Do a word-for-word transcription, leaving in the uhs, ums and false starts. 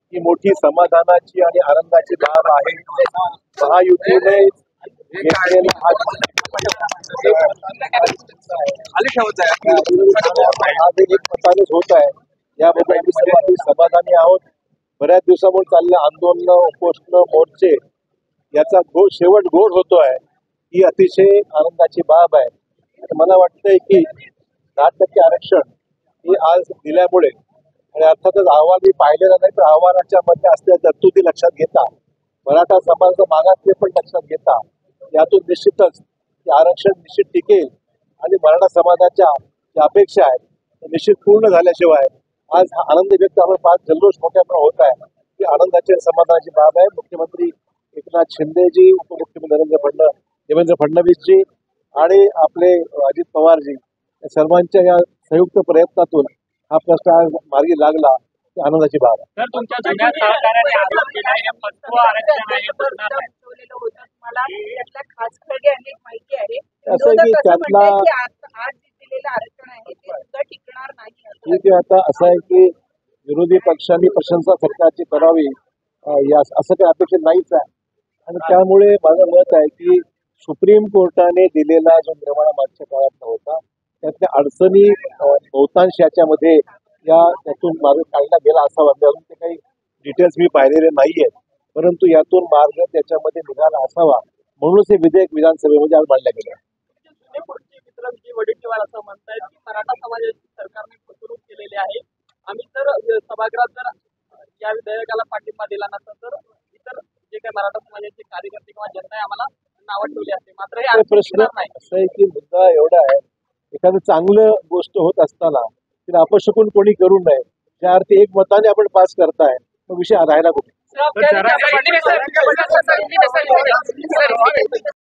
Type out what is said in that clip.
ही मोठी समाधानाची आणि आनंदाची बाब आहे. महायुतीने घेतलेला हा आज एक मतानेच होत आहे, याबद्दल आम्ही सर्वांनी समाधानी आहोत. बऱ्याच दिवसामुळे चाललेले आंदोलन, उपोषण, मोर्चे याचा गोड शेवट गोड होतो आहे, ही अतिशय आनंदाची बाब आहे. मला वाटतंय की दहा टक्के आरक्षण हे आज दिल्यामुळे आणि अर्थातच अहवाल मी पाहिलेला नाही, तर अहवालाच्या मध्ये असलेल्या तरतुदी लक्षात घेता, मराठा समाजाचा मागासले पण लक्षात घेता, यातून निश्चितच आरक्षण निश्चित टिकेल आणि मराठा समाजाच्या ज्या अपेक्षा आहेत निश्चित पूर्ण झाल्याशिवाय आज हा आनंद व्यक्त आपण पाच जल्लोष मोठ्या प्रमाणात होत आहे, ही आनंदाची आणि समाधानाची बाब आहे. मुख्यमंत्री एकनाथ शिंदेजी, उपमुख्यमंत्री नरेंद्र फडणवीस देवेंद्र फडणवीसजी आणि आपले अजित पवारजी या सर्वांच्या या संयुक्त प्रयत्नातून हा प्रश्न आज मार्गी लागला, ही आनंदाची बाब आहे. तर तुमच्या जुन्या सहकार्याने आरोप केला आहे पत्व आरक्षण आहे बोलणार नाही. मला त्यातला खास खडे अनेक माहिती आहे. असं आहे की त्यातला आज दिलेलं आरक्षण आहे ते सुद्धा टिकणार नाही. ठीक आहे, आता असं आहे की विरोधी पक्षांनी प्रशंसा सरकारची करावी या असं काही अपेक्षित नाहीच आहे. आणि त्यामुळे माझं मत आहे की सुप्रीम कोर्टाने दिलेला जो निर्णय मागच्या काळात होता त्यातल्या अडचणी बहुतांश याच्यामध्ये या त्यातून मार्ग काढला गेला असावा. अजून ते काही डिटेल्स मी पाहिलेले नाहीये, परंतु यातून मार्ग त्याच्यामध्ये निघाला असावा म्हणूनच हे विधेयक विधानसभेमध्ये आज मांडलं गेलं. वडेट्टीवार असं म्हणतायत की मराठा समाजाची सरकारने फसवणूक केलेली आहे. आम्ही तर सभागृहात जर या विधेयकाला पाठिंबा दिला नसता तर इतर जे काही मराठा समाजाचे कार्यकर्ते किंवा जनता आम्हाला नावं ठेवली असते. मात्र हे प्रश्न असं आहे की मुद्दा एवढा आहे, एखादं चांगलं गोष्ट होत असताना तिला अपशकुन कोणी करू नये. त्या अर्थी एक मताने आपण पास करताय, मग विषय राहायला कुठे.